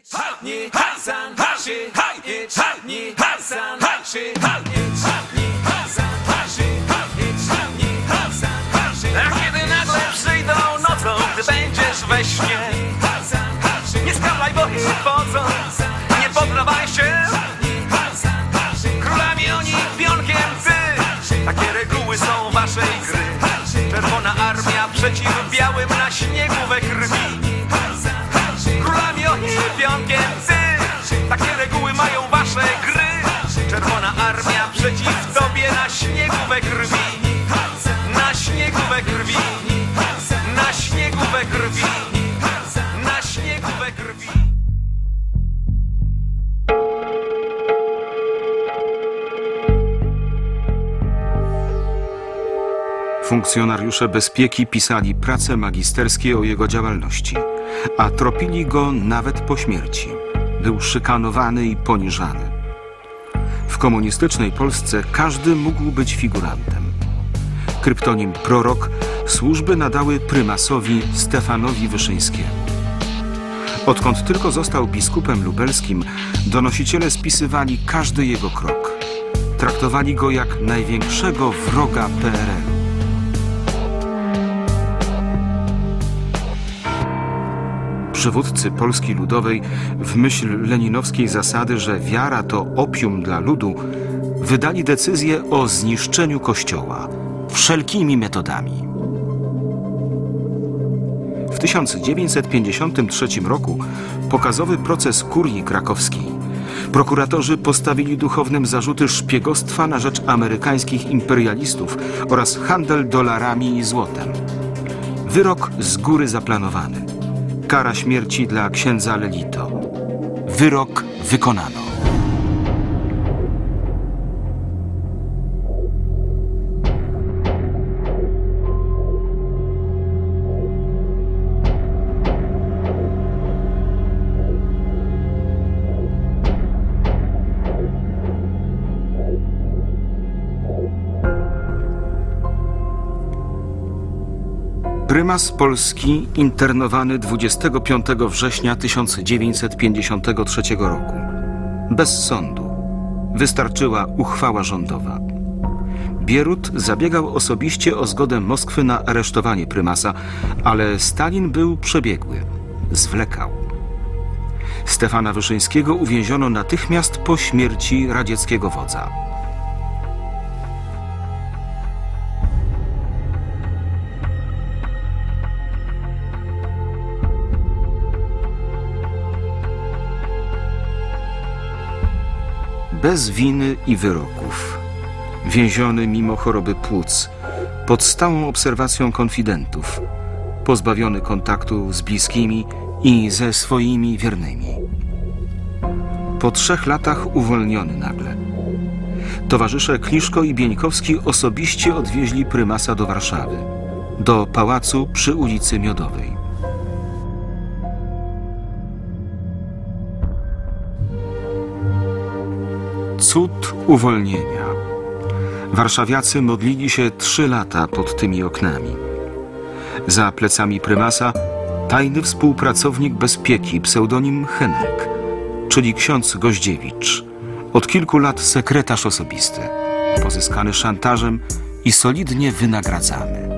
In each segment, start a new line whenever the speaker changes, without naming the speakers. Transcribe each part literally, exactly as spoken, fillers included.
A kiedy nagle przyjdą nocą, gdy będziesz we śnie, nie skawaj, bo ich podzą, nie poddawaj się. Królami oni, pionkiem ty, takie reguły są waszej gry. Czerwona armia przeciw białym na śniegu we krwi. Królami oni, pionkiem ty, takie reguły mają wasze gry. Czerwona armia przeciw tobie na śniegu we krwi. Na śniegu we krwi. Na śniegu we krwi. Na śniegu we krwi.
Funkcjonariusze bezpieki pisali prace magisterskie o jego działalności, a tropili go nawet po śmierci. Był szykanowany i poniżany. W komunistycznej Polsce każdy mógł być figurantem. Kryptonim Prorok służby nadały prymasowi Stefanowi Wyszyńskiemu. Odkąd tylko został biskupem lubelskim, donosiciele spisywali każdy jego krok. Traktowali go jak największego wroga P R L-u. Przywódcy Polski Ludowej, w myśl leninowskiej zasady, że wiara to opium dla ludu, wydali decyzję o zniszczeniu Kościoła wszelkimi metodami. W tysiąc dziewięćset pięćdziesiątym trzecim roku pokazowy proces kurii krakowskiej. Prokuratorzy postawili duchownym zarzuty szpiegostwa na rzecz amerykańskich imperialistów oraz handel dolarami i złotem. Wyrok z góry zaplanowany. Kara śmierci dla księdza Lelito. Wyrok wykonano. Prymas Polski internowany dwudziestego piątego września tysiąc dziewięćset pięćdziesiątego trzeciego roku. Bez sądu. Wystarczyła uchwała rządowa. Bierut zabiegał osobiście o zgodę Moskwy na aresztowanie prymasa, ale Stalin był przebiegły. Zwlekał. Stefana Wyszyńskiego uwięziono natychmiast po śmierci radzieckiego wodza. Bez winy i wyroków, więziony mimo choroby płuc, pod stałą obserwacją konfidentów, pozbawiony kontaktu z bliskimi i ze swoimi wiernymi. Po trzech latach uwolniony nagle. Towarzysze Kliszko i Bieńkowski osobiście odwieźli prymasa do Warszawy, do pałacu przy ulicy Miodowej. Cud uwolnienia. Warszawiacy modlili się trzy lata pod tymi oknami. Za plecami prymasa tajny współpracownik bezpieki, pseudonim Henryk, czyli ksiądz Goździewicz, od kilku lat sekretarz osobisty, pozyskany szantażem i solidnie wynagradzany.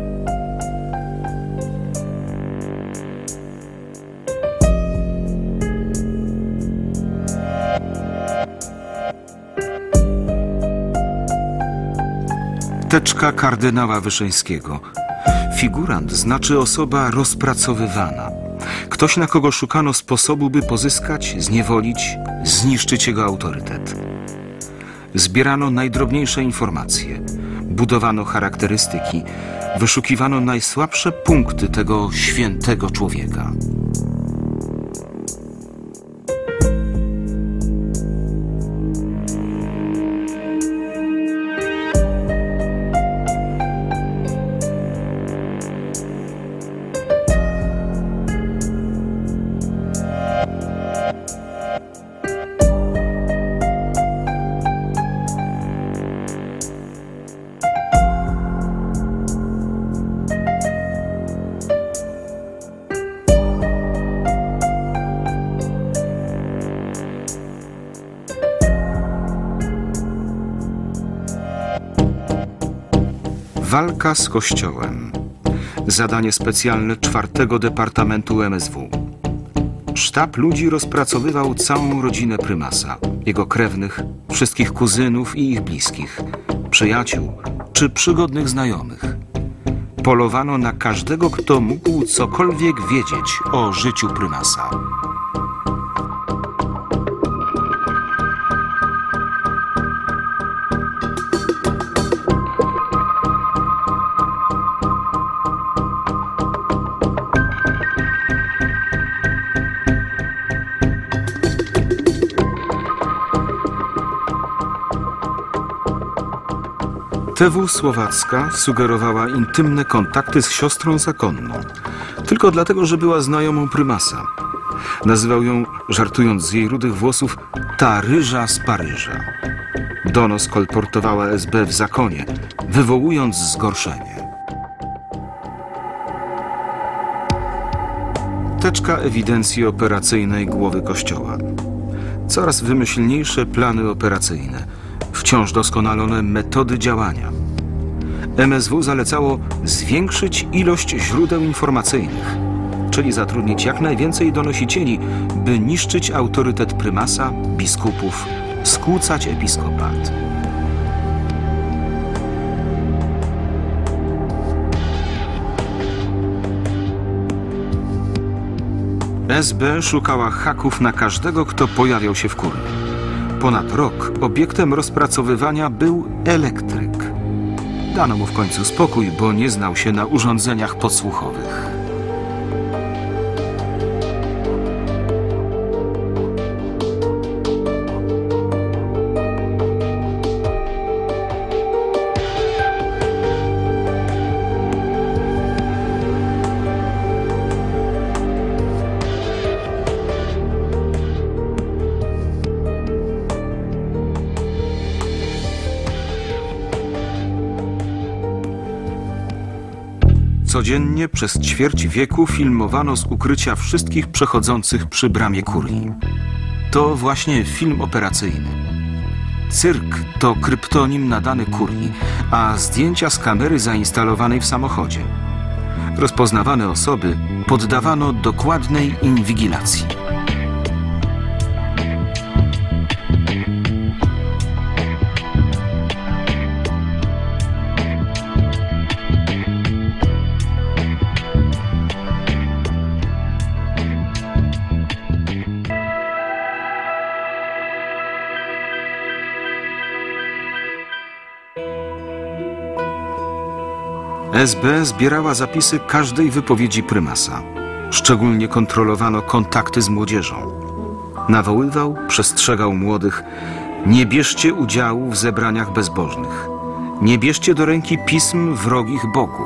Teczka kardynała Wyszyńskiego. Figurant znaczy osoba rozpracowywana. Ktoś, na kogo szukano sposobu, by pozyskać, zniewolić, zniszczyć jego autorytet. Zbierano najdrobniejsze informacje, budowano charakterystyki, wyszukiwano najsłabsze punkty tego świętego człowieka. Walka z Kościołem. Zadanie specjalne czwartego Departamentu M S W. Sztab ludzi rozpracowywał całą rodzinę prymasa, jego krewnych, wszystkich kuzynów i ich bliskich, przyjaciół czy przygodnych znajomych. Polowano na każdego, kto mógł cokolwiek wiedzieć o życiu prymasa. T W Słowacka sugerowała intymne kontakty z siostrą zakonną, tylko dlatego, że była znajomą prymasa. Nazywał ją, żartując z jej rudych włosów, ta ryża z Paryża. Donos kolportowała S B w zakonie, wywołując zgorszenie. Teczka ewidencji operacyjnej głowy Kościoła. Coraz wymyślniejsze plany operacyjne, wciąż doskonalone metody działania. M S W zalecało zwiększyć ilość źródeł informacyjnych, czyli zatrudnić jak najwięcej donosicieli, by niszczyć autorytet prymasa, biskupów, skłócać episkopat. S B szukała haków na każdego, kto pojawiał się w Kurli. Ponad rok obiektem rozpracowywania był elektryk. Dano mu w końcu spokój, bo nie znał się na urządzeniach podsłuchowych. Codziennie przez ćwierć wieku filmowano z ukrycia wszystkich przechodzących przy bramie kurii. To właśnie film operacyjny. Cyrk to kryptonim nadany kurii, a zdjęcia z kamery zainstalowanej w samochodzie. Rozpoznawane osoby poddawano dokładnej inwigilacji. S B zbierała zapisy każdej wypowiedzi prymasa. Szczególnie kontrolowano kontakty z młodzieżą. Nawoływał, przestrzegał młodych: nie bierzcie udziału w zebraniach bezbożnych. Nie bierzcie do ręki pism wrogich Bogu.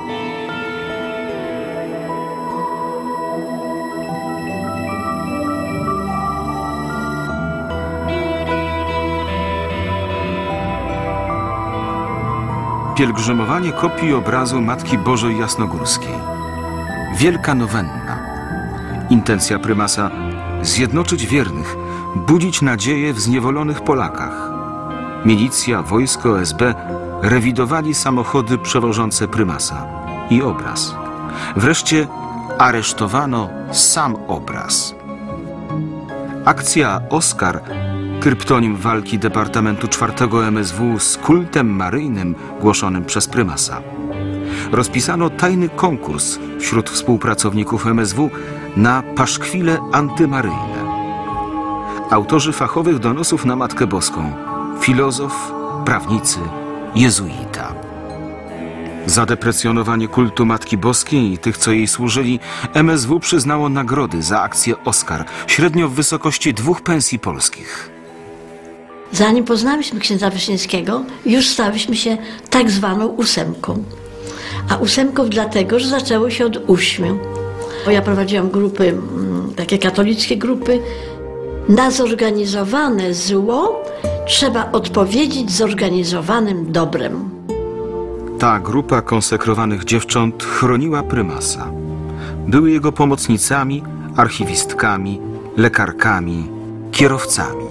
Pielgrzymowanie kopii obrazu Matki Bożej Jasnogórskiej. Wielka nowenna. Intencja prymasa: zjednoczyć wiernych, budzić nadzieję w zniewolonych Polakach. Milicja, wojsko, S B rewidowali samochody przewożące prymasa i obraz. Wreszcie aresztowano sam obraz. Akcja Oskar, kryptonim walki Departamentu czwartego M S W z kultem maryjnym głoszonym przez prymasa. Rozpisano tajny konkurs wśród współpracowników M S W na paszkwile antymaryjne. Autorzy fachowych donosów na Matkę Boską: filozof, prawnicy, jezuita. Za deprecjonowanie kultu Matki Boskiej i tych, co jej służyli, M S W przyznało nagrody za akcję Oskar, średnio w wysokości dwóch pensji polskich.
Zanim poznaliśmy księdza Wyszyńskiego, już stałyśmy się tak zwaną ósemką. A ósemką dlatego, że zaczęło się od óśmiu. Ja prowadziłam grupy, takie katolickie grupy. Na zorganizowane zło trzeba odpowiedzieć zorganizowanym dobrem.
Ta grupa konsekrowanych dziewcząt chroniła prymasa. Były jego pomocnicami, archiwistkami, lekarkami, kierowcami.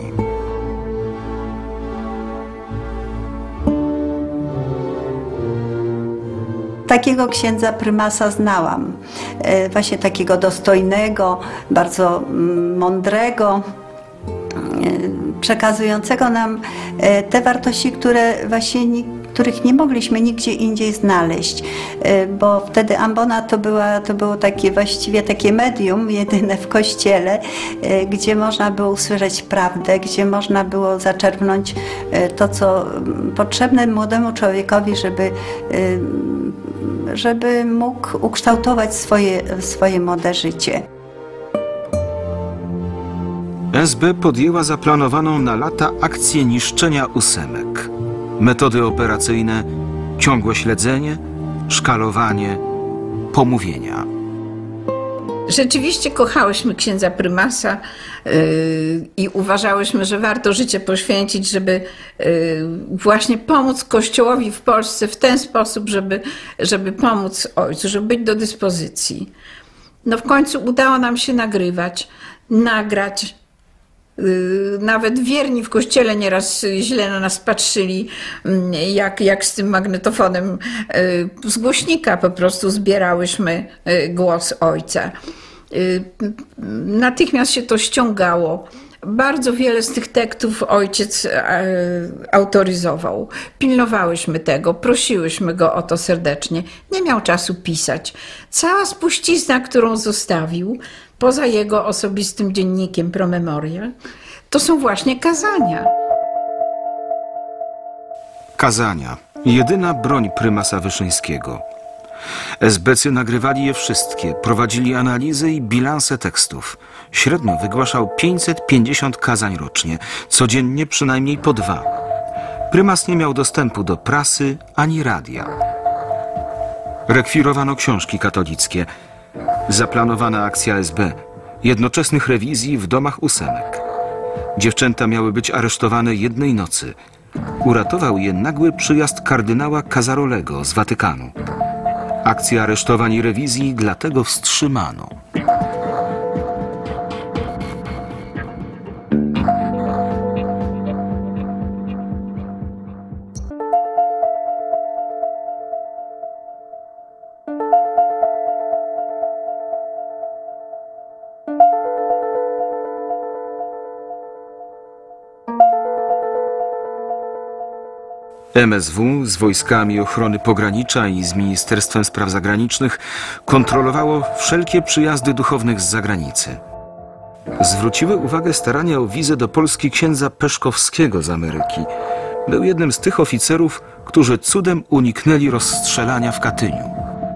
takiego księdza prymasa znałam. Właśnie takiego dostojnego, bardzo mądrego, przekazującego nam te wartości, które właśnie których nie mogliśmy nigdzie indziej znaleźć, bo wtedy ambona to, była, to było takie właściwie takie medium jedyne w kościele, gdzie można było usłyszeć prawdę, gdzie można było zaczerpnąć to, co potrzebne młodemu człowiekowi, żeby, żeby mógł ukształtować swoje, swoje młode życie.
S B podjęła zaplanowaną na lata akcję niszczenia ósemek. Metody operacyjne, ciągłe śledzenie, szkalowanie, pomówienia.
Rzeczywiście kochałyśmy księdza prymasa yy, i uważałyśmy, że warto życie poświęcić, żeby yy, właśnie pomóc Kościołowi w Polsce w ten sposób, żeby, żeby pomóc ojcu, żeby być do dyspozycji. No w końcu udało nam się nagrywać, nagrać. Nawet wierni w kościele nieraz źle na nas patrzyli, jak, jak z tym magnetofonem z głośnika po prostu zbierałyśmy głos ojca. Natychmiast się to ściągało. Bardzo wiele z tych tekstów ojciec autoryzował. Pilnowałyśmy tego, prosiłyśmy go o to serdecznie. Nie miał czasu pisać. Cała spuścizna, którą zostawił, poza jego osobistym dziennikiem Pro Memoria, to są właśnie kazania.
Kazania. Jedyna broń prymasa Wyszyńskiego. esbecy nagrywali je wszystkie, prowadzili analizy i bilanse tekstów. Średnio wygłaszał pięćset pięćdziesiąt kazań rocznie, codziennie przynajmniej po dwa. Prymas nie miał dostępu do prasy ani radia. Rekwirowano książki katolickie. Zaplanowana akcja S B, jednoczesnych rewizji w domach ósemek. Dziewczęta miały być aresztowane jednej nocy. Uratował je nagły przyjazd kardynała Casarolego z Watykanu. Akcję aresztowań i rewizji dlatego wstrzymano. M S W z wojskami ochrony pogranicza i z Ministerstwem Spraw Zagranicznych kontrolowało wszelkie przyjazdy duchownych z zagranicy. Zwróciły uwagę starania o wizę do Polski księdza Peszkowskiego z Ameryki. Był jednym z tych oficerów, którzy cudem uniknęli rozstrzelania w Katyniu.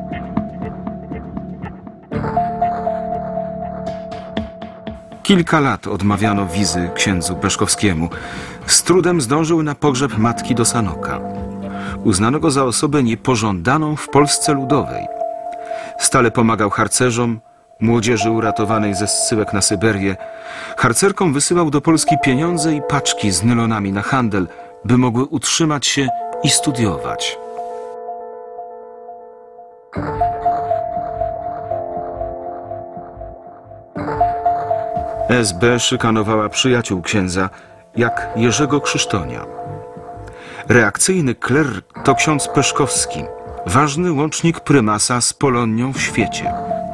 Kilka lat odmawiano wizy księdzu Peszkowskiemu. Z trudem zdążył na pogrzeb matki do Sanoka. Uznano go za osobę niepożądaną w Polsce Ludowej. Stale pomagał harcerzom, młodzieży uratowanej ze zsyłek na Syberię. Harcerkom wysyłał do Polski pieniądze i paczki z nylonami na handel, by mogły utrzymać się i studiować. S B szykanowała przyjaciół księdza, jak Jerzego Krzysztonia. Reakcyjny kler to ksiądz Peszkowski, ważny łącznik prymasa z Polonią w świecie.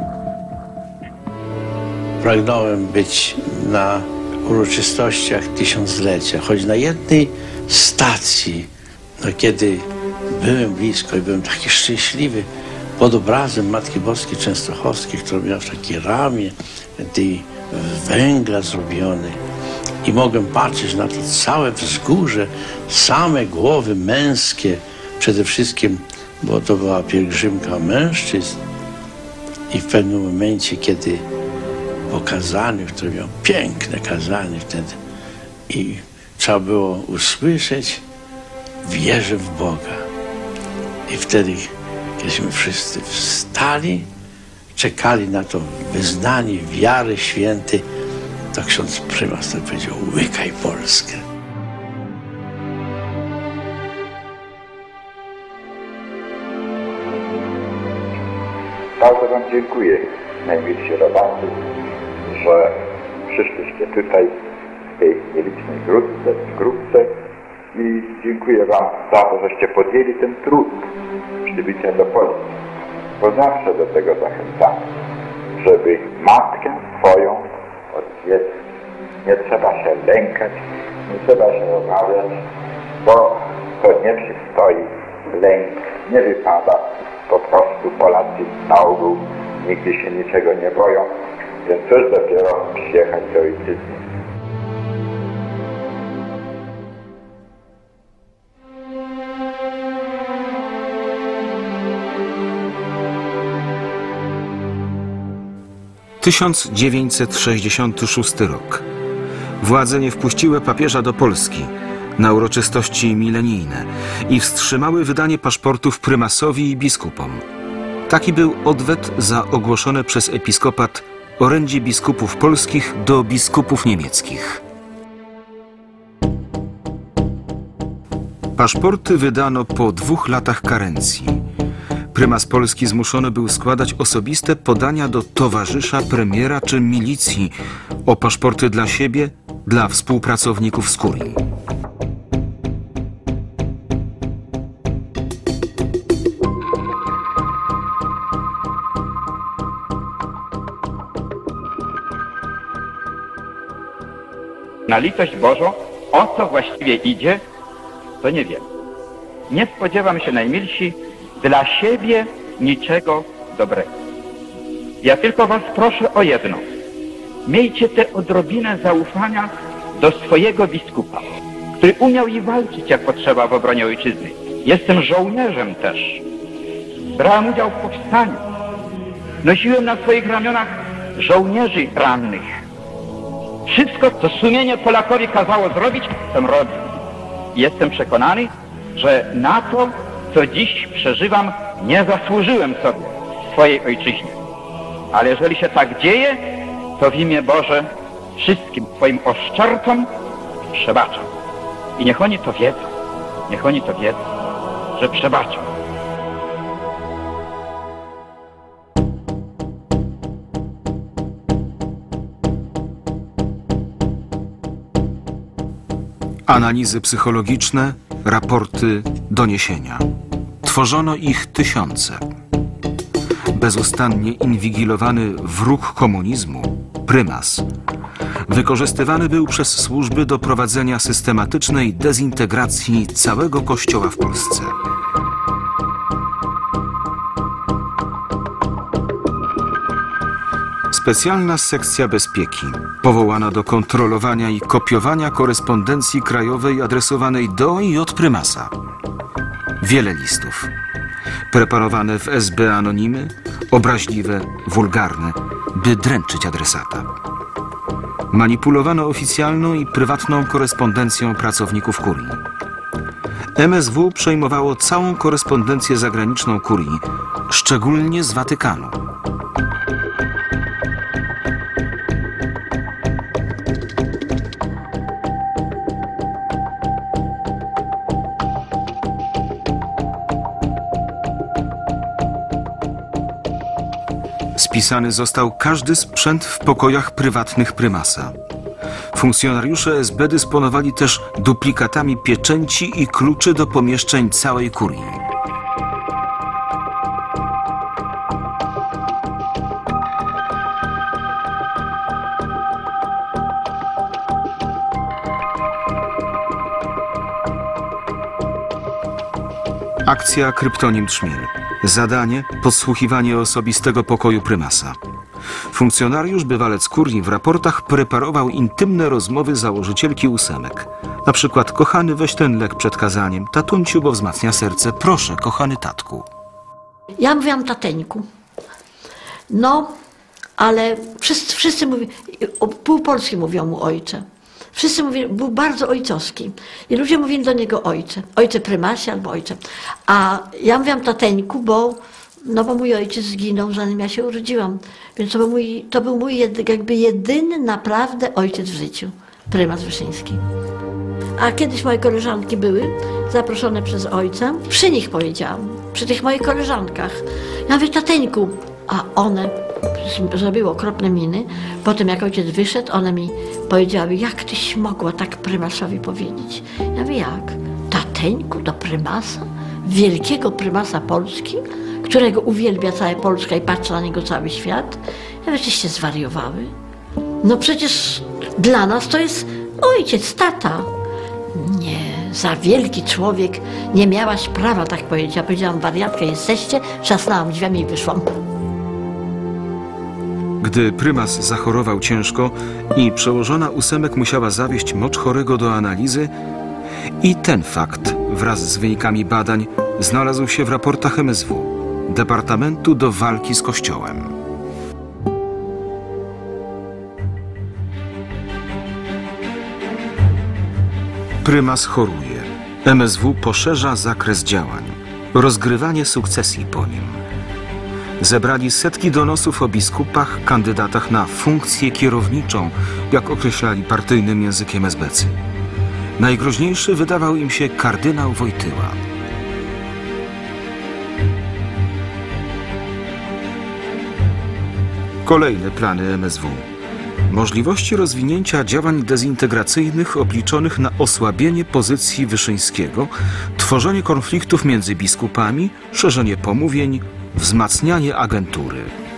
Pragnąłem być na uroczystościach tysiąclecia, choć na jednej stacji, no kiedy byłem blisko i byłem taki szczęśliwy pod obrazem Matki Boskiej Częstochowskiej, która miała w takiej ramie tej węgla zrobiony i mogłem patrzeć na to całe wzgórze, same głowy męskie przede wszystkim, bo to była pielgrzymka mężczyzn i w pewnym momencie, kiedy po kazaniu, które miało piękne kazanie wtedy i trzeba było usłyszeć wierzę w Boga i wtedy, kiedyśmy wszyscy wstali, czekali na to wyznanie wiary świętej, to ksiądz prymas tak powiedział: łykaj Polskę.
Bardzo wam dziękuję, najmilsi rodacy, że przyszliście tutaj w tej nielicznej grupce, w grupce i dziękuję wam za to, żeście podjęli ten trud. przybycia do Polski. Bo zawsze do tego zachęcamy, żeby matkę swoją odwiedzić. Nie trzeba się lękać, nie trzeba się obawiać, bo to nie przystoi. Lęk nie wypada. Po prostu Polacy na ogół nigdy się niczego nie boją, więc cóż dopiero przyjechać do ojczyzny.
tysiąc dziewięćset sześćdziesiąty szósty rok. Władze nie wpuściły papieża do Polski na uroczystości milenijne i wstrzymały wydanie paszportów prymasowi i biskupom. Taki był odwet za ogłoszone przez episkopat orędzie biskupów polskich do biskupów niemieckich. Paszporty wydano po dwóch latach karencji. Prymas Polski zmuszony był składać osobiste podania do towarzysza, premiera czy milicji o paszporty dla siebie, dla współpracowników z kurii.
Na litość Bożą, o co właściwie idzie, to nie wiem. Nie spodziewam się, najmilsi, dla siebie niczego dobrego. Ja tylko was proszę o jedno. Miejcie tę odrobinę zaufania do swojego biskupa, który umiał i walczyć jak potrzeba w obronie ojczyzny. Jestem żołnierzem też. Brałem udział w powstaniu. Nosiłem na swoich ramionach żołnierzy rannych. Wszystko, co sumienie Polakowi kazało zrobić, jsem robił. Jestem przekonany, że na to, co dziś przeżywam, nie zasłużyłem sobie w swojej ojczyźnie. Ale jeżeli się tak dzieje, to w imię Boże wszystkim Twoim oszczercom przebaczam. I niech oni to wiedzą, niech oni to wiedzą, że przebaczam.
Analizy psychologiczne, raporty, doniesienia. Tworzono ich tysiące. Bezustannie inwigilowany wróg komunizmu, prymas, wykorzystywany był przez służby do prowadzenia systematycznej dezintegracji całego Kościoła w Polsce. Specjalna sekcja bezpieki, powołana do kontrolowania i kopiowania korespondencji krajowej adresowanej do i od prymasa. Wiele listów. Preparowane w S B anonimy, obraźliwe, wulgarne, by dręczyć adresata. Manipulowano oficjalną i prywatną korespondencją pracowników kurii. M S W przejmowało całą korespondencję zagraniczną kurii, szczególnie z Watykanu. Spisany został każdy sprzęt w pokojach prywatnych prymasa. Funkcjonariusze S B dysponowali też duplikatami pieczęci i kluczy do pomieszczeń całej kurii. Akcja Kryptonim Trzmiel. Zadanie – podsłuchiwanie osobistego pokoju prymasa. Funkcjonariusz bywalec kurii w raportach preparował intymne rozmowy założycielki ósemek. Na przykład: kochany, weź ten lek przed kazaniem. Tatunciu, bo wzmacnia serce. Proszę, kochany tatku.
Ja mówiłam tateńku. No, ale wszyscy, wszyscy mówią, pół Polski mówią mu ojcze. Wszyscy mówili, był bardzo ojcowski. I ludzie mówili do niego ojcze. Ojcze prymasie albo ojcze. A ja mówiłam tateńku, bo, no bo mój ojciec zginął, zanim ja się urodziłam. Więc to był mój, to był mój jakby jedyny naprawdę ojciec w życiu. Prymas Wyszyński. A kiedyś moje koleżanki były zaproszone przez ojca. Przy nich powiedziałam, przy tych moich koleżankach. Ja mówię, tateńku, a one zrobiły okropne miny. Potem jak ojciec wyszedł, one mi powiedziały, jak tyś mogła tak prymasowi powiedzieć? Ja mówię, jak? Tateńku do prymasa? wielkiego prymasa Polski, którego uwielbia cała Polska i patrzy na niego cały świat. Ja wyście zwariowały. No przecież dla nas to jest ojciec, tata. Nie, za wielki człowiek, nie miałaś prawa tak powiedzieć. Ja powiedziałam, wariatkę jesteście, trzasnęłam drzwiami i wyszłam.
Gdy prymas zachorował ciężko i przełożona ósemek musiała zawieźć mocz chorego do analizy, i ten fakt wraz z wynikami badań znalazł się w raportach M S W, Departamentu do Walki z Kościołem. Prymas choruje. M S W poszerza zakres działań. Rozgrywanie sukcesji po nim. Zebrali setki donosów o biskupach, kandydatach na funkcję kierowniczą, jak określali partyjnym językiem esbecy. Najgroźniejszy wydawał im się kardynał Wojtyła. Kolejne plany M S W. Możliwości rozwinięcia działań dezintegracyjnych obliczonych na osłabienie pozycji Wyszyńskiego, tworzenie konfliktów między biskupami, szerzenie pomówień, wzmacnianie agentury.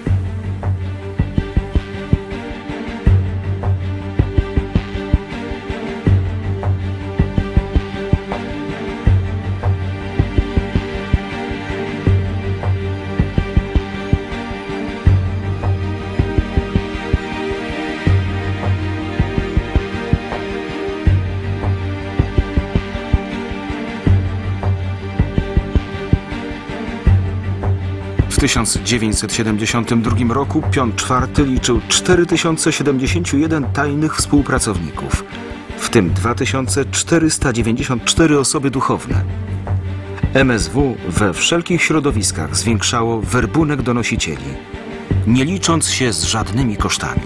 W tysiąc dziewięćset siedemdziesiątym drugim roku Piąt czwarty liczył cztery tysiące siedemdziesiąt jeden tajnych współpracowników, w tym dwa tysiące czterysta dziewięćdziesiąt cztery osoby duchowne. M S W we wszelkich środowiskach zwiększało werbunek donosicieli, nie licząc się z żadnymi kosztami.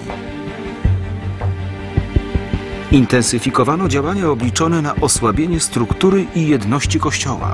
Intensyfikowano działania obliczone na osłabienie struktury i jedności Kościoła.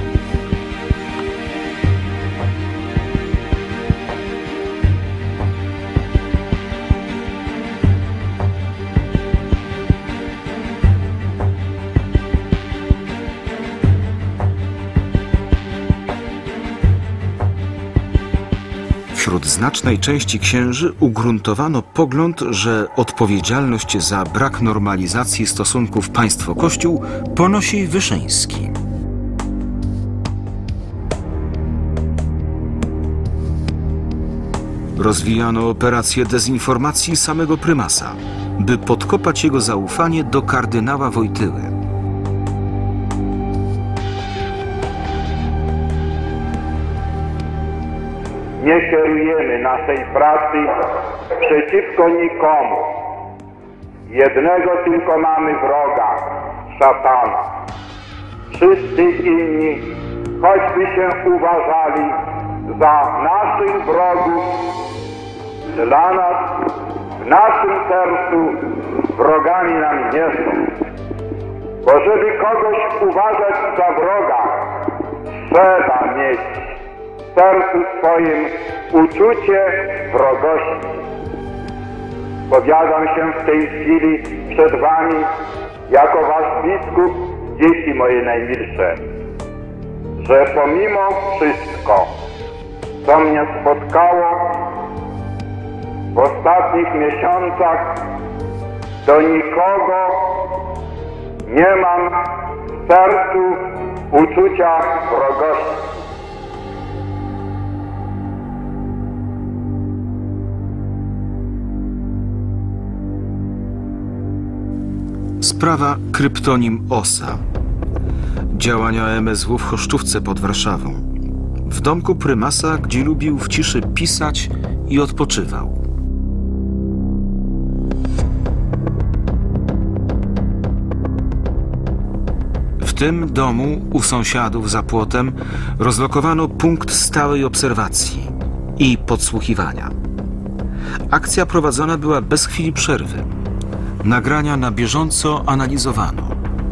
Wśród znacznej części księży ugruntowano pogląd, że odpowiedzialność za brak normalizacji stosunków państwo-kościół ponosi Wyszyński. Rozwijano operację dezinformacji samego prymasa, by podkopać jego zaufanie do kardynała Wojtyły.
Nie kierujemy naszej pracy przeciwko nikomu. Jednego tylko mamy wroga, szatana. Wszyscy inni, choćby się uważali za naszych wrogów, dla nas, w naszym sercu wrogami nam nie są. Bo żeby kogoś uważać za wroga, trzeba mieć w sercu swoim uczucie wrogości. Powiadam się w tej chwili przed wami jako wasz biskup, dzieci moje najmilsze, że pomimo wszystko, co mnie spotkało w ostatnich miesiącach, do nikogo nie mam w sercu uczucia wrogości.
Sprawa kryptonim Osa. Działania M S W w Choszczówce pod Warszawą. W domku prymasa, gdzie lubił w ciszy pisać i odpoczywał. W tym domu, u sąsiadów za płotem, rozlokowano punkt stałej obserwacji i podsłuchiwania. Akcja prowadzona była bez chwili przerwy. Nagrania na bieżąco analizowano.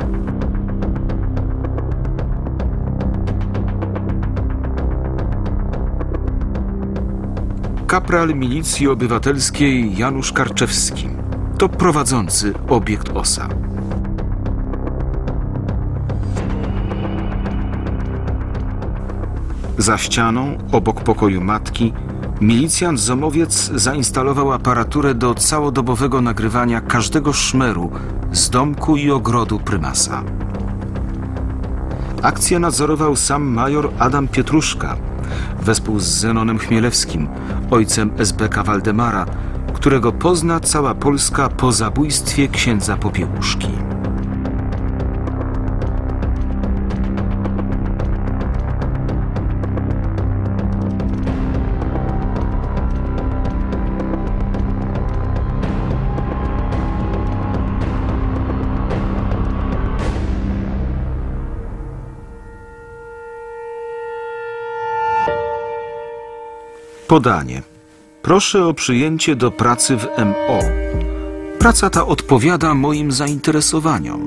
Kapral Milicji Obywatelskiej Janusz Karczewski to prowadzący obiekt Osa. Za ścianą, obok pokoju matki, milicjant zomowiec zainstalował aparaturę do całodobowego nagrywania każdego szmeru z domku i ogrodu prymasa. Akcję nadzorował sam major Adam Pietruszka, wespół z Zenonem Chmielewskim, ojcem S B K Waldemara, którego pozna cała Polska po zabójstwie księdza Popiełuszki. Podanie. Proszę o przyjęcie do pracy w M O. Praca ta odpowiada moim zainteresowaniom.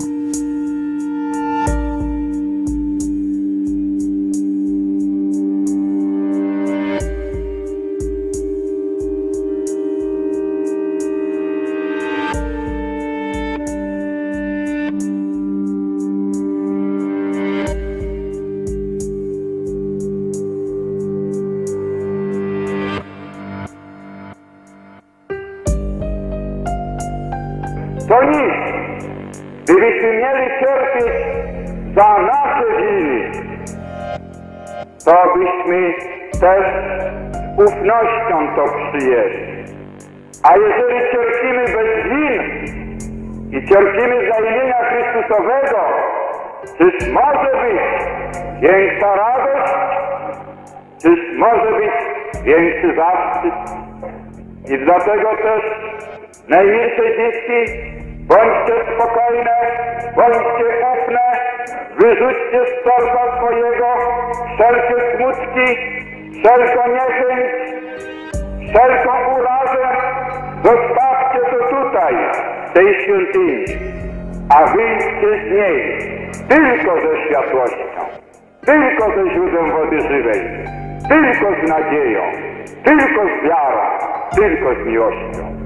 To nic, gdybyśmy mieli cierpieć za nasze winy, to byśmy też z ufnością to przyjęli. A jeżeli cierpimy bez win i cierpimy za imienia Chrystusowego, czyż może być większa radość? Czyż może być większy zaszczyt? I dlatego też, najmilsze dzieci, bądźcie spokojne, bądźcie ufne, wyrzućcie z serca swojego wszelkie smutki, wszelką niechęć, wszelką urazę, zostawcie to tutaj, w tej świątyni, a wyjdźcie z niej tylko ze światłością, tylko ze źródłem wody żywej, tylko z nadzieją, tylko z wiarą, tylko z miłością.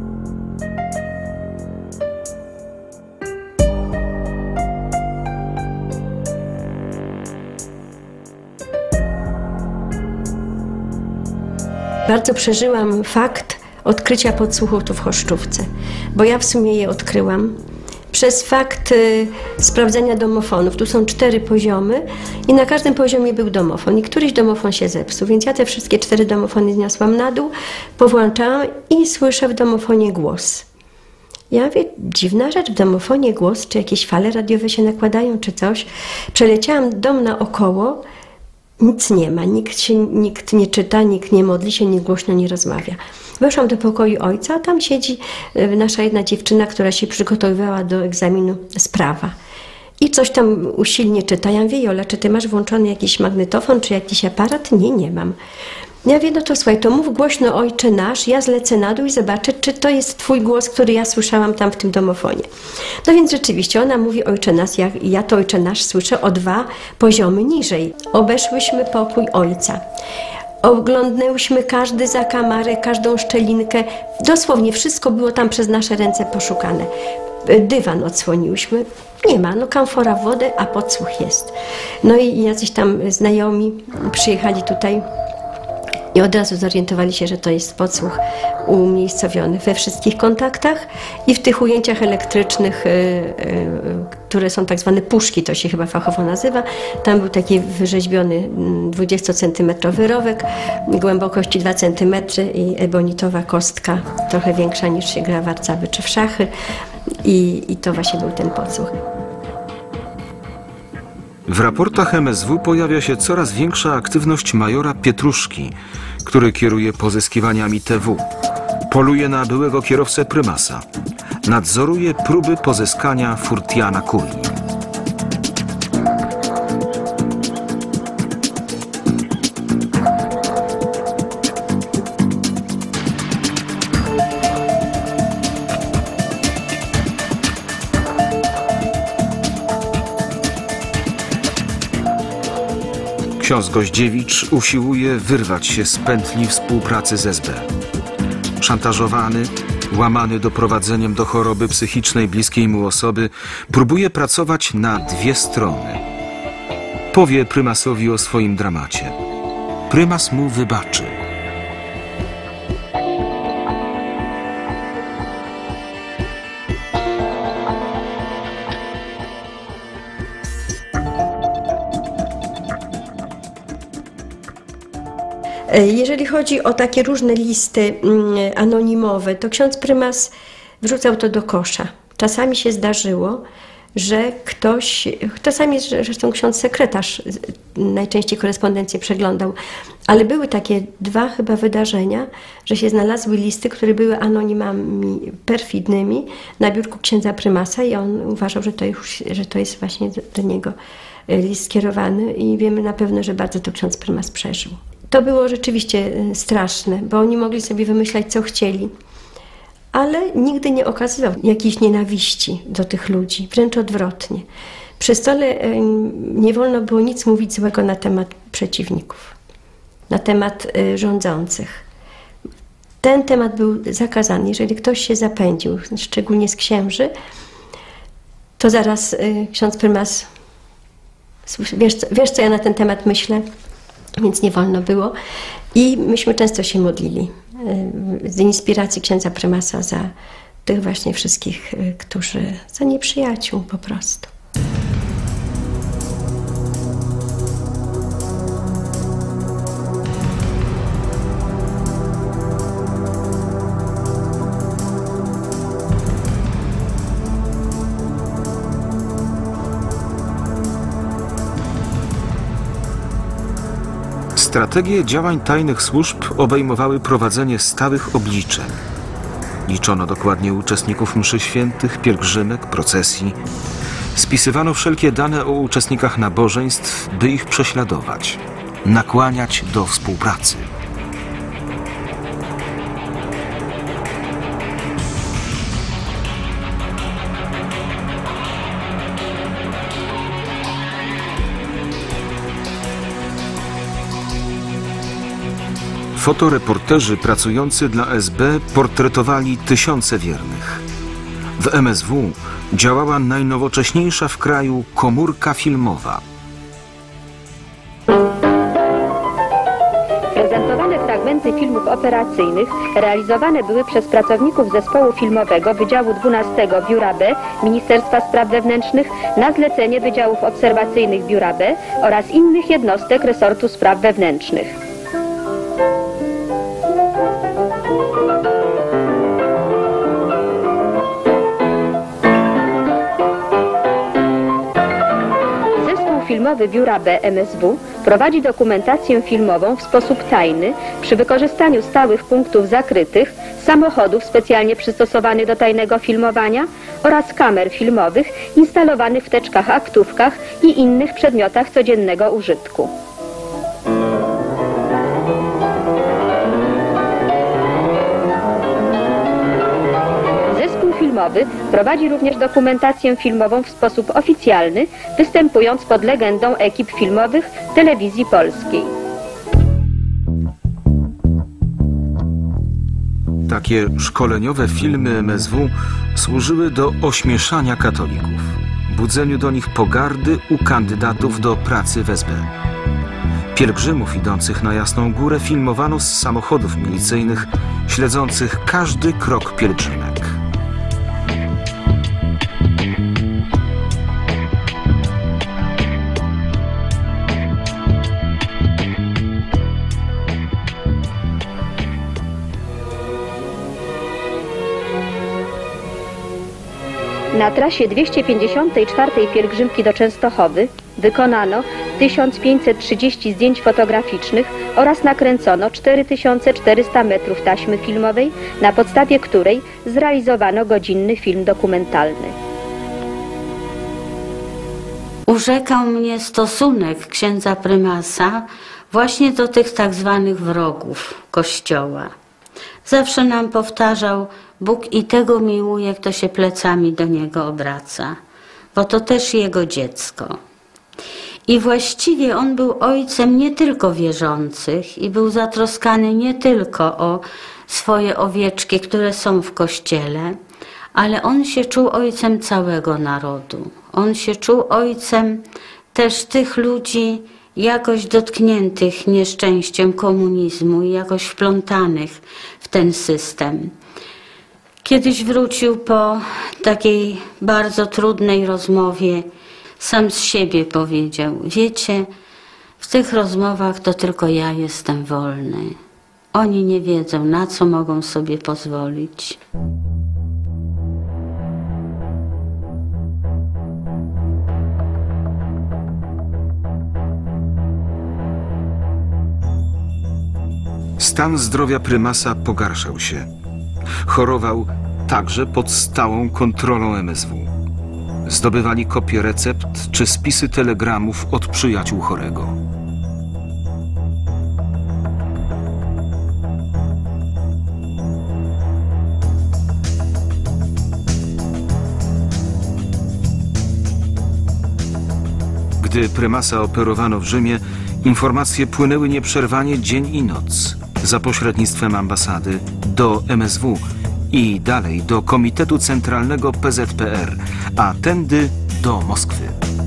Bardzo przeżyłam fakt odkrycia podsłuchów tu w Choszczówce, bo ja w sumie je odkryłam przez fakt y, sprawdzenia domofonów. Tu są cztery poziomy i na każdym poziomie był domofon i któryś domofon się zepsuł, więc ja te wszystkie cztery domofony zniosłam na dół, powłączałam i słyszę w domofonie głos. Ja mówię, dziwna rzecz, w domofonie głos, czy jakieś fale radiowe się nakładają, czy coś. Przeleciałam dom naokoło, nic nie ma, nikt, się, nikt nie czyta, nikt nie modli się, nikt głośno nie rozmawia. Weszłam do pokoju ojca, a tam siedzi nasza jedna dziewczyna, która się przygotowywała do egzaminu z prawa. I coś tam usilnie czyta. Ja mówię, Jola, czy ty masz włączony jakiś magnetofon, czy jakiś aparat? Nie, nie mam. Ja mówię, no to słuchaj, to mów głośno Ojcze Nasz, ja zlecę na dół i zobaczę, czy to jest twój głos, który ja słyszałam tam w tym domofonie. No więc rzeczywiście ona mówi Ojcze Nasz, ja, ja to Ojcze Nasz słyszę o dwa poziomy niżej. Obeszłyśmy pokój Ojca. Oglądnęłyśmy każdy zakamarek, każdą szczelinkę. Dosłownie wszystko było tam przez nasze ręce poszukane. Dywan odsłoniłyśmy. Nie ma, no kamfora w wodę, a podsłuch jest. No i jacyś tam znajomi przyjechali tutaj i od razu zorientowali się, że to jest podsłuch umiejscowiony we wszystkich kontaktach i w tych ujęciach elektrycznych, y, y, które są tak zwane puszki, to się chyba fachowo nazywa. Tam był taki wyrzeźbiony dwudziestocentymetrowy rowek, głębokości dwa centymetry i ebonitowa kostka, trochę większa niż się gra w warcaby czy w szachy. I, i to właśnie był ten podsłuch.
W raportach M S W pojawia się coraz większa aktywność majora Pietruszki, który kieruje pozyskiwaniami T W. Poluje na byłego kierowcę prymasa. Nadzoruje próby pozyskania Furtiana Kuli. Ksiądz Goździewicz usiłuje wyrwać się z pętli współpracy z S B. Szantażowany, łamany doprowadzeniem do choroby psychicznej bliskiej mu osoby, próbuje pracować na dwie strony. Powie prymasowi o swoim dramacie. prymas mu wybaczy.
Jeżeli chodzi o takie różne listy anonimowe, to ksiądz prymas wrzucał to do kosza. Czasami się zdarzyło, że ktoś, czasami zresztą ksiądz sekretarz najczęściej korespondencję przeglądał, ale były takie dwa chyba wydarzenia, że się znalazły listy, które były anonimami perfidnymi na biurku księdza prymasa i on uważał, że to, już, że to jest właśnie do, do niego list skierowany i wiemy na pewno, że bardzo to ksiądz prymas przeżył. To było rzeczywiście straszne, bo oni mogli sobie wymyślać, co chcieli, ale nigdy nie okazywał jakiejś nienawiści do tych ludzi, wręcz odwrotnie. Przy stole nie wolno było nic mówić złego na temat przeciwników, na temat rządzących. Ten temat był zakazany. Jeżeli ktoś się zapędził, szczególnie z księży, to zaraz ksiądz prymas, wiesz, wiesz co ja na ten temat myślę? Więc nie wolno było. I myśmy często się modlili z inspiracji księdza prymasa za tych właśnie wszystkich, którzy, za nieprzyjaciół po prostu.
Strategie działań tajnych służb obejmowały prowadzenie stałych obliczeń. Liczono dokładnie uczestników mszy świętych, pielgrzymek, procesji. Spisywano wszelkie dane o uczestnikach nabożeństw, by ich prześladować, nakłaniać do współpracy. Fotoreporterzy pracujący dla S B portretowali tysiące wiernych. W M S W działała najnowocześniejsza w kraju komórka filmowa.
Prezentowane fragmenty filmów operacyjnych realizowane były przez pracowników zespołu filmowego Wydziału dwunastego Biura B Ministerstwa Spraw Wewnętrznych na zlecenie Wydziałów Obserwacyjnych Biura B oraz innych jednostek resortu spraw wewnętrznych. Filmowy Biura B M S W prowadzi dokumentację filmową w sposób tajny przy wykorzystaniu stałych punktów zakrytych, samochodów specjalnie przystosowanych do tajnego filmowania oraz kamer filmowych instalowanych w teczkach aktówkach i innych przedmiotach codziennego użytku. Filmowy prowadzi również dokumentację filmową w sposób oficjalny, występując pod legendą ekip filmowych Telewizji Polskiej.
Takie szkoleniowe filmy M S W służyły do ośmieszania katolików, budzeniu do nich pogardy u kandydatów do pracy w S B. Pielgrzymów idących na Jasną Górę filmowano z samochodów milicyjnych, śledzących każdy krok pielgrzymek.
Na trasie dwieście pięćdziesiątej czwartej pielgrzymki do Częstochowy wykonano tysiąc pięćset trzydzieści zdjęć fotograficznych oraz nakręcono cztery tysiące czterysta metrów taśmy filmowej, na podstawie której zrealizowano godzinny film dokumentalny.
Urzekał mnie stosunek księdza prymasa właśnie do tych tak zwanych wrogów Kościoła. Zawsze nam powtarzał: Bóg i tego miłuje, kto się plecami do Niego obraca, bo to też Jego dziecko. I właściwie On był ojcem nie tylko wierzących i był zatroskany nie tylko o swoje owieczki, które są w Kościele, ale On się czuł ojcem całego narodu. On się czuł ojcem też tych ludzi jakoś dotkniętych nieszczęściem komunizmu i jakoś wplątanych w ten system. Kiedyś wrócił po takiej bardzo trudnej rozmowie, sam z siebie powiedział: wiecie, w tych rozmowach to tylko ja jestem wolny. Oni nie wiedzą, na co mogą sobie pozwolić.
Stan zdrowia prymasa pogarszał się. Chorował także pod stałą kontrolą M S W. Zdobywali kopie recept czy spisy telegramów od przyjaciół chorego. Gdy prymasa operowano w Rzymie, informacje płynęły nieprzerwanie dzień i noc za pośrednictwem ambasady do M S W i dalej do Komitetu Centralnego P Z P R, a tędy do Moskwy.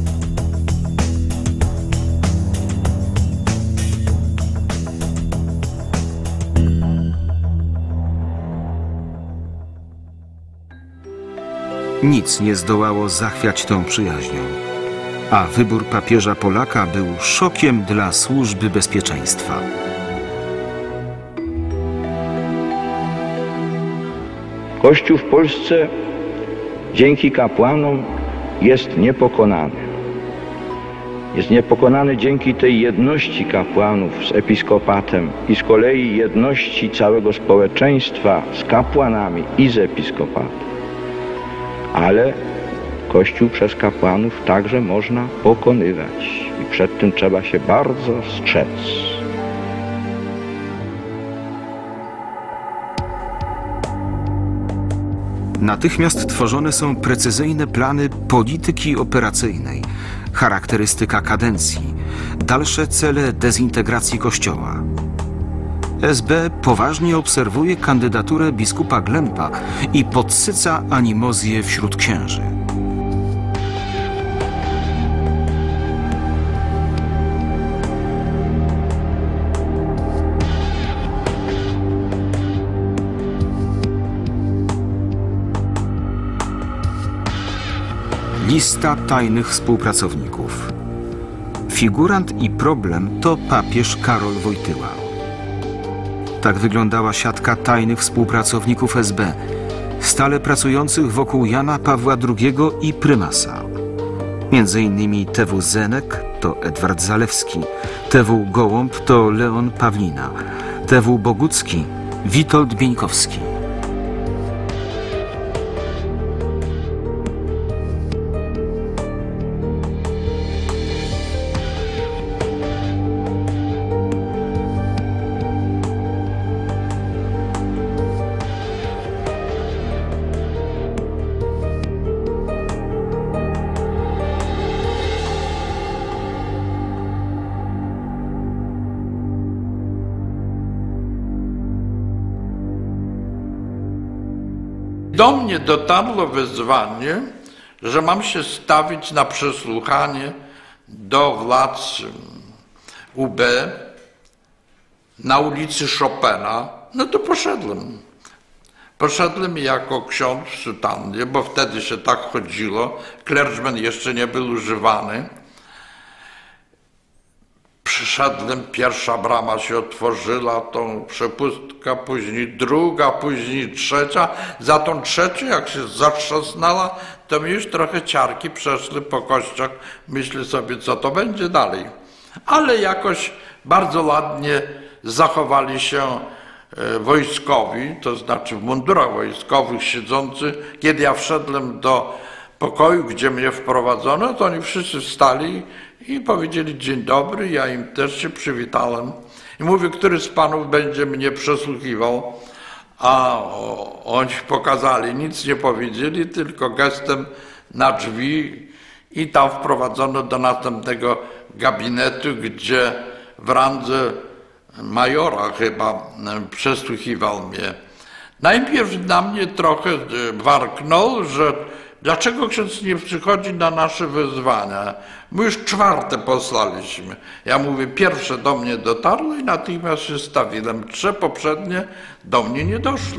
Nic nie zdołało zachwiać tą przyjaźnią, a wybór papieża Polaka był szokiem dla służby bezpieczeństwa.
Kościół w Polsce dzięki kapłanom jest niepokonany. Jest niepokonany dzięki tej jedności kapłanów z episkopatem i z kolei jedności całego społeczeństwa z kapłanami i z episkopatem. Ale Kościół przez kapłanów także można pokonywać i przed tym trzeba się bardzo strzec.
Natychmiast tworzone są precyzyjne plany polityki operacyjnej, charakterystyka kadencji, dalsze cele dezintegracji Kościoła. S B poważnie obserwuje kandydaturę biskupa Glempa i podsyca animozję wśród księży. Lista tajnych współpracowników. Figurant i problem to papież Karol Wojtyła. Tak wyglądała siatka tajnych współpracowników S B, stale pracujących wokół Jana Pawła drugiego i prymasa. Między innymi T W Zenek to Edward Zalewski, T W Gołąb to Leon Pawlina, T W Bogucki Witold Bieńkowski.
Do mnie dotarło wezwanie, że mam się stawić na przesłuchanie do władz U B na ulicy Chopina. No to poszedłem. Poszedłem jako ksiądz w sutannie, bo wtedy się tak chodziło. Klerczmen jeszcze nie był używany. Przyszedłem, pierwsza brama się otworzyła, tą przepustka, później druga, później trzecia. Za tą trzecią, jak się zatrzasnęła, to mi już trochę ciarki przeszły po kościach. Myślę sobie, co to będzie dalej. Ale jakoś bardzo ładnie zachowali się wojskowi, to znaczy w mundurach wojskowych siedzący. Kiedy ja wszedłem do pokoju, gdzie mnie wprowadzono, to oni wszyscy wstali i powiedzieli dzień dobry, ja im też się przywitałem. I mówię, który z panów będzie mnie przesłuchiwał, a oni pokazali, nic nie powiedzieli, tylko gestem na drzwi i tam wprowadzono do następnego gabinetu, gdzie w randze majora chyba przesłuchiwał mnie. Najpierw na mnie trochę warknął, że Dlaczego ksiądz nie przychodzi na nasze wezwania? My już czwarte poslaliśmy. Ja mówię, pierwsze do mnie dotarło i natychmiast się stawiłem. Trzy poprzednie do mnie nie doszły.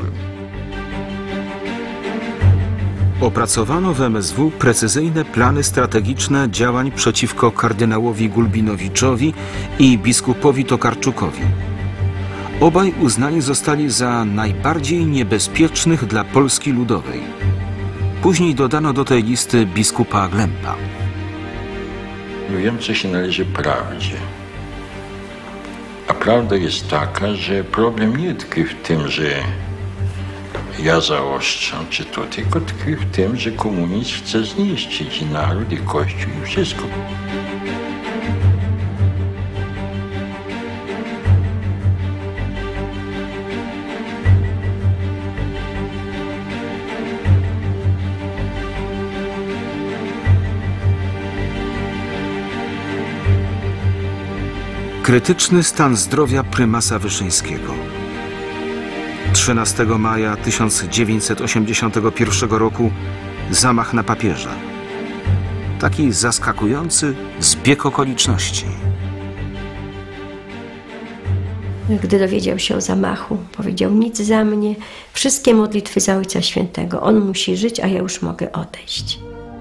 Opracowano w M S W precyzyjne plany strategiczne działań przeciwko kardynałowi Gulbinowiczowi i biskupowi Tokarczukowi. Obaj uznani zostali za najbardziej niebezpiecznych dla Polski Ludowej. Później dodano do tej listy biskupa Glempa.
Wiem, co się należy prawdzie. A prawda jest taka, że problem nie tkwi w tym, że ja zaostrzam, czy to, tylko tkwi w tym, że komunizm chce zniszczyć i naród, i Kościół, i wszystko.
Krytyczny stan zdrowia prymasa Wyszyńskiego. trzynastego maja tysiąc dziewięćset osiemdziesiątego pierwszego roku zamach na papieża. Taki zaskakujący zbieg okoliczności.
Gdy dowiedział się o zamachu, powiedział: nic za mnie, wszystkie modlitwy za Ojca Świętego. On musi żyć, a ja już mogę odejść.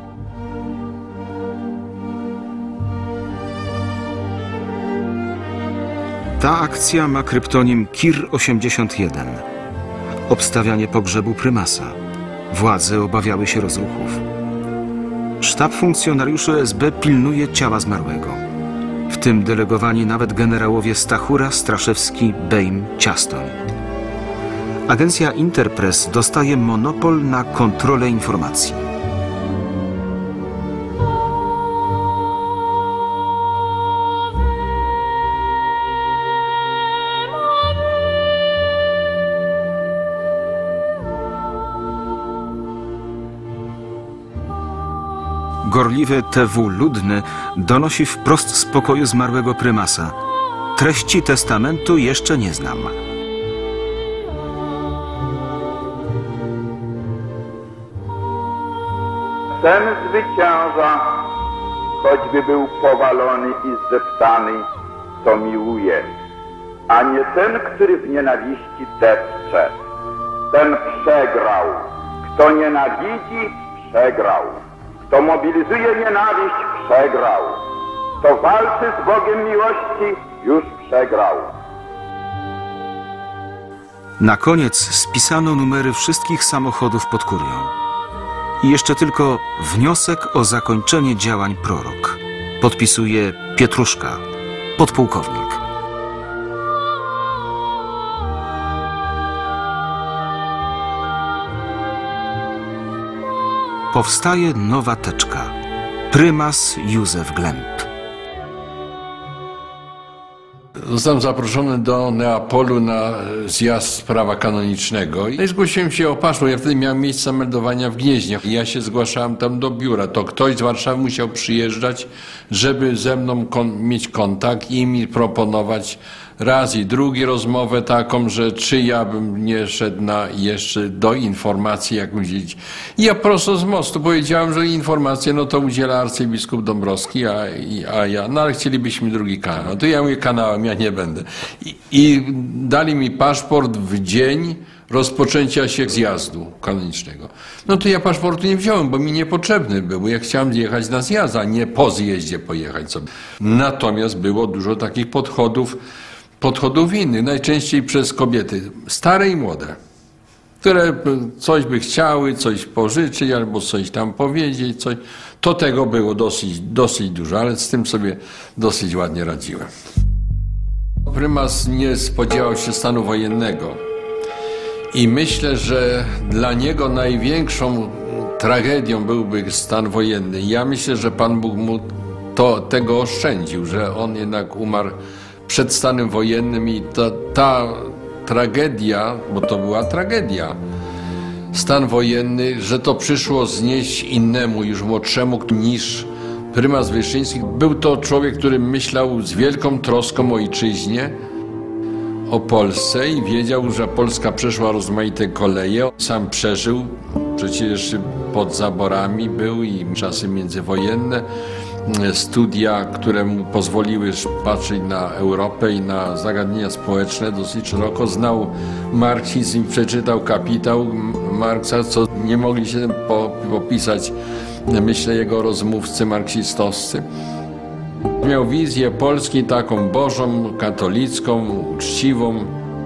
Ta akcja ma kryptonim Kir osiemdziesiąt jeden. Obstawianie pogrzebu prymasa. Władze obawiały się rozruchów. Sztab funkcjonariuszy S B pilnuje ciała zmarłego. W tym delegowani nawet generałowie Stachura, Straszewski, Bejm, Ciastoń. Agencja Interpress dostaje monopol na kontrolę informacji. Gorliwy T W Ludny donosi wprost z pokoju zmarłego prymasa. Treści testamentu jeszcze nie znam.
Ten zwycięża, choćby był powalony i zdeptany, co miłuje, a nie ten, który w nienawiści depcze. Ten przegrał. Kto nienawidzi, przegrał. Kto mobilizuje nienawiść, przegrał. Kto walczy z Bogiem miłości, już przegrał.
Na koniec spisano numery wszystkich samochodów pod kurią. I jeszcze tylko wniosek o zakończenie działań prorok. Podpisuje Pietruszka, podpułkownik. Powstaje nowa teczka. Prymas Józef Glemp.
Zostałem zaproszony do Neapolu na zjazd prawa kanonicznego i zgłosiłem się o paszport. Ja wtedy miałem miejsce meldowania w Gnieźnie. Ja się zgłaszałem tam do biura. To ktoś z Warszawy musiał przyjeżdżać, żeby ze mną kon mieć kontakt i mi proponować raz i drugi rozmowę taką, że czy ja bym nie szedł na jeszcze do informacji jakąś. I ja prosto z mostu powiedziałem, że informację no to udziela arcybiskup Dąbrowski, a, a ja, no ale chcielibyśmy drugi kanał. No to ja mówię, kanałem, ja nie będę. I, i dali mi paszport w dzień rozpoczęcia się zjazdu kanonicznego. No to ja paszportu nie wziąłem, bo mi niepotrzebny był, bo ja chciałem jechać na zjazd, a nie po zjeździe pojechać sobie. Natomiast było dużo takich podchodów, podchodów innych, najczęściej przez kobiety, stare i młode, które coś by chciały, coś pożyczyć albo coś tam powiedzieć, coś. To tego było dosyć, dosyć dużo, ale z tym sobie dosyć ładnie radziłem. Prymas nie spodziewał się stanu wojennego i myślę, że dla niego największą tragedią byłby stan wojenny. Ja myślę, że Pan Bóg mu to, tego oszczędził, że on jednak umarł przed stanem wojennym i ta, ta tragedia, bo to była tragedia, stan wojenny, że to przyszło znieść innemu, już młodszemu niż prymas Wyszyński. Był to człowiek, który myślał z wielką troską o ojczyźnie, o Polsce i wiedział, że Polska przeszła rozmaite koleje. Sam przeżył, przecież pod zaborami był i czasy międzywojenne. Studia, które mu pozwoliły patrzeć na Europę i na zagadnienia społeczne dosyć szeroko. Znał marksizm, przeczytał Kapitał Marksa, co nie mogli się popisać, myślę, jego rozmówcy marksistowscy. Miał wizję Polski taką bożą, katolicką, uczciwą.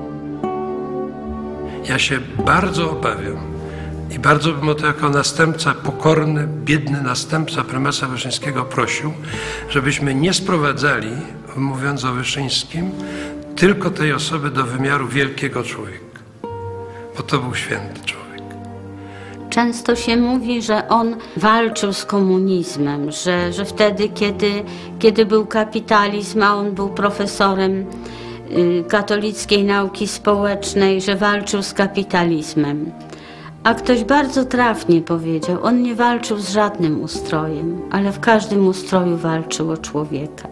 Ja się bardzo obawiam i bardzo bym o to jako następca, pokorny, biedny następca prymasa Wyszyńskiego prosił, żebyśmy nie sprowadzali, mówiąc o Wyszyńskim, tylko tej osoby do wymiaru wielkiego człowieka, bo to był święty człowiek.
Często się mówi, że on walczył z komunizmem, że, że wtedy, kiedy, kiedy był kapitalizm, a on był profesorem y, katolickiej nauki społecznej, że walczył z kapitalizmem. A ktoś bardzo trafnie powiedział, on nie walczył z żadnym ustrojem, ale w każdym ustroju walczył o człowieka.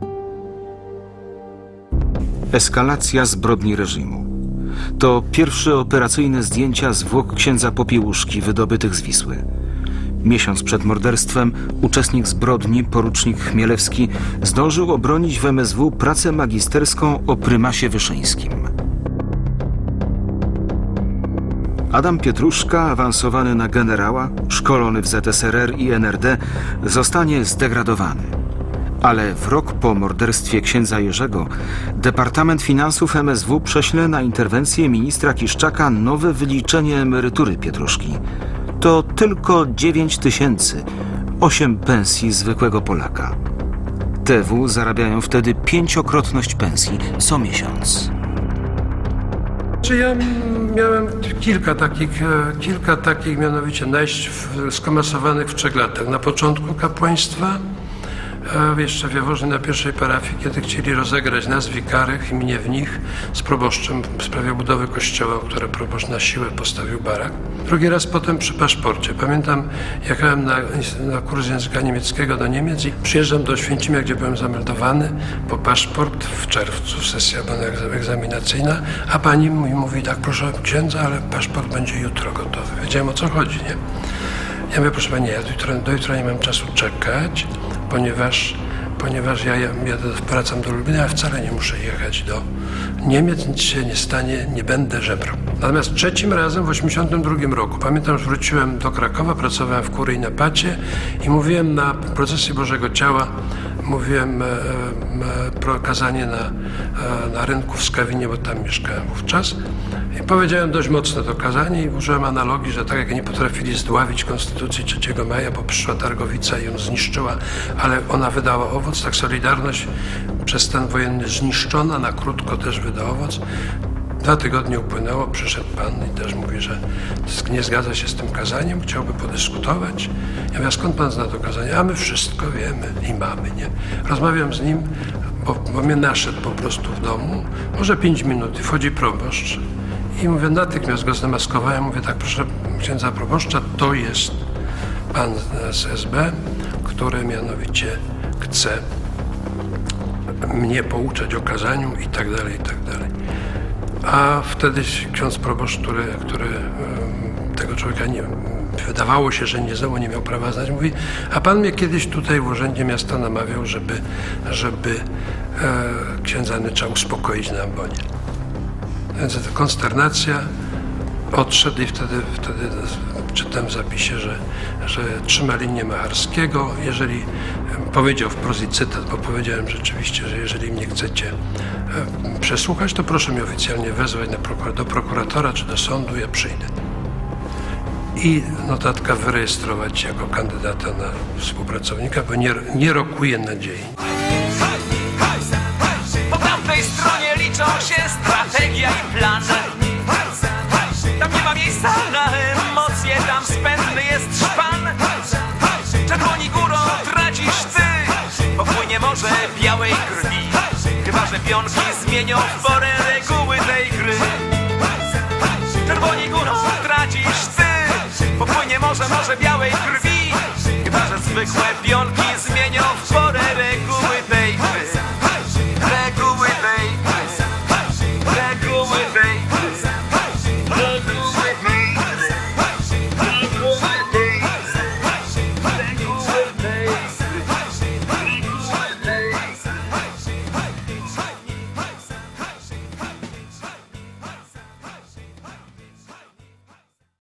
Eskalacja zbrodni reżimu. To pierwsze operacyjne zdjęcia zwłok księdza Popiełuszki wydobytych z Wisły. Miesiąc przed morderstwem uczestnik zbrodni, porucznik Chmielewski, zdążył obronić w M S W pracę magisterską o prymasie Wyszyńskim. Adam Pietruszka, awansowany na generała, szkolony w Z S R R i N R D, zostanie zdegradowany. Ale w rok po morderstwie księdza Jerzego Departament Finansów M S W prześle na interwencję ministra Kiszczaka nowe wyliczenie emerytury Pietruszki. To tylko dziewięć tysięcy, osiem pensji zwykłego Polaka. T W zarabiają wtedy pięciokrotność pensji co miesiąc.
Czy ja miałem kilka takich, kilka takich mianowicie najść skomasowanych w trzech latach. Na początku kapłaństwa, jeszcze w Jaworznie na pierwszej parafii, kiedy chcieli rozegrać nas wikarych i mnie w nich z proboszczem w sprawie budowy kościoła, które proboszcz na siłę postawił barak. Drugi raz potem przy paszporcie. Pamiętam, jechałem na, na kurs języka niemieckiego do Niemiec i przyjeżdżam do Święcimia, gdzie byłem zameldowany po paszport w czerwcu, sesja egzaminacyjna, a pani mi mówi tak, proszę księdza, ale paszport będzie jutro gotowy. Wiedziałem, o co chodzi, nie? Ja mówię, proszę pani, ja do jutra, do jutra nie mam czasu czekać, ponieważ, ponieważ ja jadę, wracam do Lublina, a wcale nie muszę jechać do Niemiec, nic się nie stanie, nie będę żebrał. Natomiast trzecim razem w osiemdziesiątym drugim roku, pamiętam, że wróciłem do Krakowa, pracowałem w Kurii na Pacie i mówiłem na procesji Bożego Ciała, mówiłem e, e, kazanie na, e, na rynku w Skawinie, bo tam mieszkałem wówczas. I powiedziałem dość mocno to kazanie i użyłem analogii, że tak jak nie potrafili zdławić Konstytucji trzeciego maja, bo przyszła Targowica i ją zniszczyła, ale ona wydała owoc, tak Solidarność przez stan wojenny zniszczona, na krótko też wyda owoc. Dwa tygodnie upłynęło, przyszedł pan i też mówi, że nie zgadza się z tym kazaniem, chciałby podyskutować. Ja mówię, skąd pan zna to kazanie? A my wszystko wiemy i mamy, nie? Rozmawiam z nim, bo, bo mnie naszedł po prostu w domu, może pięć minut i wchodzi proboszcz. I mówię, natychmiast go zdemaskowałem, mówię tak, proszę księdza proboszcza, to jest pan z S B, który mianowicie chce mnie pouczać o kazaniu i tak dalej, i tak dalej. A wtedy ksiądz proboszcz, który, który tego człowieka nie, wydawało się, że nie znał, nie miał prawa znać, mówi, a pan mnie kiedyś tutaj w Urzędzie Miasta namawiał, żeby, żeby e, księdza Nycza uspokoić na ambonie. Więc ta konsternacja, odszedł i wtedy, wtedy czytam w zapisie, że, że trzyma linię Macharskiego. Jeżeli powiedział wprost i cytat, bo powiedziałem rzeczywiście, że jeżeli mnie chcecie e, przesłuchać, to proszę mnie oficjalnie wezwać na prokura do prokuratora czy do sądu, ja przyjdę. I notatka wyrejestrować jako kandydata na współpracownika, bo nie, nie rokuje nadziei.
Po tamtej stronie liczą się strategia i plan. Tam nie ma miejsca na emocje, tam spędny jest szpan. Czerwoni górą tracisz ty, popłynie morze białej krwi. Chyba że pionki zmienią w porę reguły tej gry. Czerwoni górą tracisz ty, popłynie morze, morze białej krwi. Chyba że zwykłe pionki zmienią